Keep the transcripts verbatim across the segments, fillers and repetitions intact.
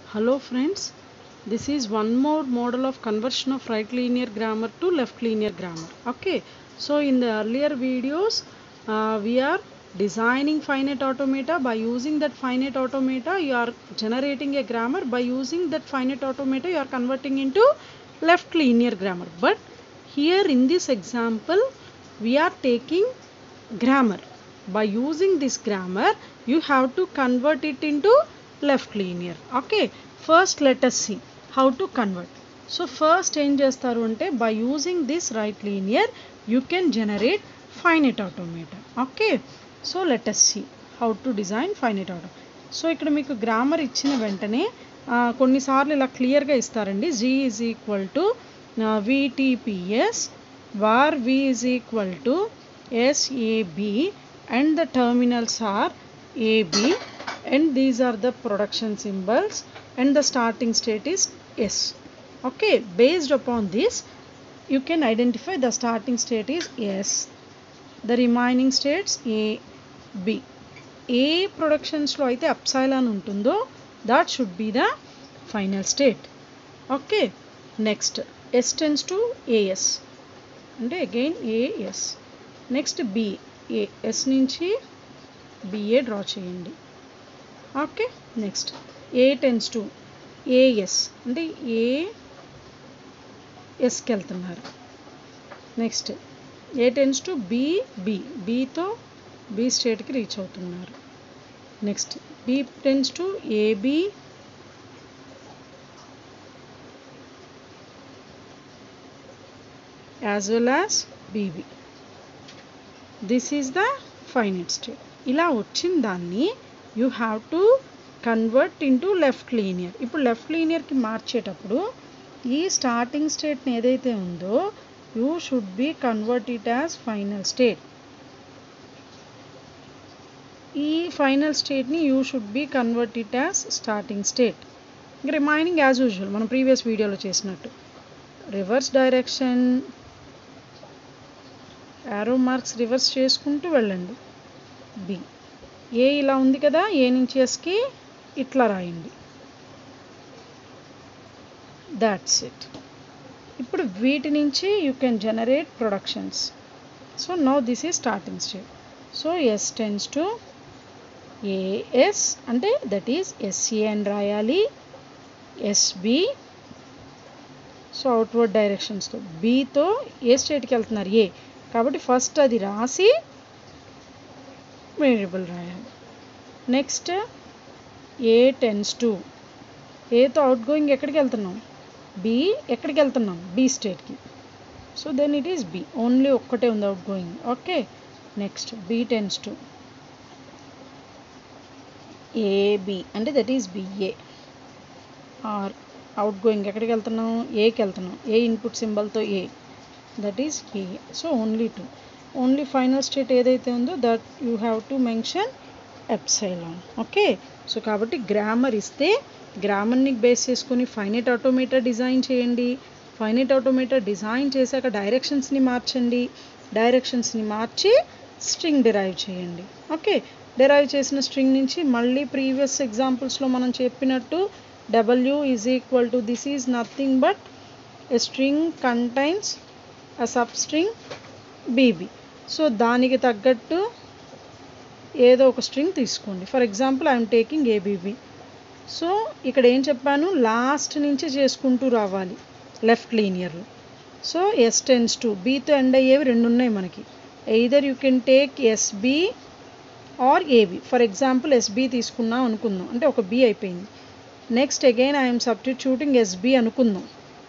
Hello friends, this is one more model of conversion of right linear grammar to left linear grammar. Okay, so in the earlier videos uh, we are designing finite automata. By using that finite automata you are generating a grammar. By using that finite automata you are converting into left linear grammar. But here in this example we are taking grammar. By using this grammar you have to convert it into left linear. Okay, first let us see how to convert. So first ఏం చేస్తారు అంటే by using this right linear you can generate finite automata. Okay, so let us see how to design finite automata. So ఇక్కడ మీకు grammar ఇచ్చిన వెంటనే కొన్నిసార్లు ఇలా క్లియర్గా ఇస్తారండి. g is equal to vtps var v is equal to sab and the terminals are ab and these are the production symbols and the starting state is s. Okay, based upon this you can identify the starting state is s, the remaining states a b. ఏ ప్రొడక్షన్స్లో అయితే అప్సైలాన్ ఉంటుందో that should be the final state. Okay, next s tends to as అంటే again as. Next b, a s నుంచి ba draw చేయండి. Okay, next a tends to as అంటే A ఎస్కి వెళ్తున్నారు. Next a tends to b b bతో b స్టేట్కి reach అవుతున్నారు. Next b tends to ab as well as bb. This is the finite state. ఇలా వచ్చిన దాన్ని you have to convert into left linear. ఇప్పుడు లెఫ్ట్ లీనియర్కి మార్చేటప్పుడు ఈ స్టార్టింగ్ స్టేట్ని ఏదైతే ఉందో you should be convert it as final state. ఈ ఫైనల్ స్టేట్ని you should be convert it as starting state. ఇంకా రిమైనింగ్ యాజ్ యూజువల్ మనం ప్రీవియస్ వీడియోలో చేసినట్టు reverse direction, arrow marks reverse చేసుకుంటూ వెళ్ళండి. బి ఏ ఇలా ఉంది కదా, ఏ నుంచి ఎస్కి ఇట్లా రాయండి. That's it. ఇప్పుడు వీటి నుంచి you can generate productions. So now this is starting state. So S tends to A S అంటే దట్ ఈజ్ ఎస్ఏ అని రాయాలి. ఎస్బి సో అవుట్వర్డ్ డైరెక్షన్స్తో బితో ఏ స్టేట్కి వెళ్తున్నారు ఏ కాబట్టి ఫస్ట్ అది రాసి వేరియబుల్ రాయాలి. నెక్స్ట్ ఏ టెన్స్ టు ఏతో అవుట్ గోయింగ్ ఎక్కడికి వెళ్తున్నాం బి ఎక్కడికి వెళ్తున్నాం బి స్టేట్కి. So then it is B, only ఒక్కటే ఉంది out going. Okay, next B tends to A B అంటే that is B A. Or out going ఎక్కడికి వెళ్తున్నాం ఏకి వెళ్తున్నాం, ఏ ఇన్పుట్ సింబల్తో A that is A. So only two, only final state ఏదైతే ఉందో that you have to mention epsilon. Okay, so కాబట్టి గ్రామర్ ఇస్తే గ్రామర్ని బేస్ చేసుకొని ఫైనైట్ ఆటోమేటా డిజైన్ చేయండి. ఫైనైట్ ఆటోమేటా డిజైన్ చేశాక డైరెక్షన్స్ని మార్చండి. డైరెక్షన్స్ని మార్చి స్ట్రింగ్ డిరైవ్ చేయండి. ఓకే, డిరైవ్ చేసిన స్ట్రింగ్ నుంచి మళ్ళీ ప్రీవియస్ ఎగ్జాంపుల్స్లో మనం చెప్పినట్టు w is equal to this is nothing but a string contains a substring bb. So దానికి తగ్గట్టు ఏదో ఒక స్ట్రింగ్ తీసుకోండి. For example I'm taking A B B. So ఇక్కడ ఏం చెప్పాను, లాస్ట్ నుంచి చేసుకుంటూ రావాలి లెఫ్ట్ లీనియర్లో. సో ఎస్ టెన్స్ టు బీతో ఎండ్ అయ్యేవి రెండు ఉన్నాయి మనకి. Either you can take S B or A B. For example S B తీసుకున్నాం అనుకుందాం, అంటే ఒక బీ అయిపోయింది. Next again I'm substituting S B అనుకుందాం.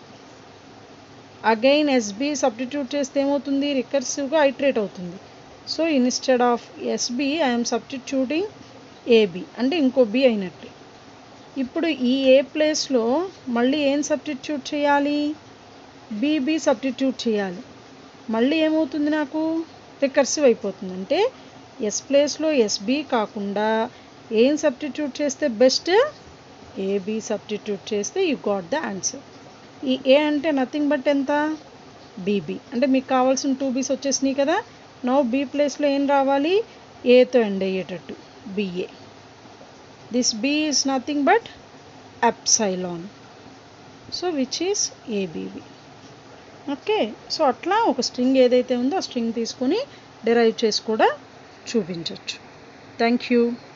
అగైన్ ఎస్బీ సబ్స్టిట్యూట్ చేస్తే ఏమవుతుంది, రికర్సివ్గా ఐటరేట్ అవుతుంది. So instead of SB I'm substituting A B అంటే ఇంకో బీ అయినట్టు. ఇప్పుడు ఈ ఏ ప్లేస్లో మళ్ళీ ఏం సబ్స్టిట్యూట్ చేయాలి, బీబీ సబ్స్టిట్యూట్ చేయాలి. మళ్ళీ ఏమవుతుంది, నాకు రికర్సివ్ అయిపోతుంది. అంటే ఎస్ ప్లేస్లో ఎస్బీ కాకుండా ఏం సబ్స్టిట్యూట్ చేస్తే బెస్ట్, ఏబీ సబ్స్టిట్యూట్ చేస్తే యూ గాట్ ద ఆన్సర్. ఈ ఏ అంటే నథింగ్ బట్ ఎంత బీబీ, అంటే మీకు కావాల్సిన టూ బీస్ వచ్చేసినాయి కదా. నౌ బీ ప్లేస్లో ఏం రావాలి, ఏతో ఎండ్ అయ్యేటట్టు B A. This B is nothing but epsilon, so which is ఏబీవి. ఓకే, సో అట్లా ఒక స్ట్రింగ్ ఏదైతే ఉందో ఆ స్ట్రింగ్ తీసుకొని డిరైవ్ చేసి కూడా చూపించవచ్చు. Thank you.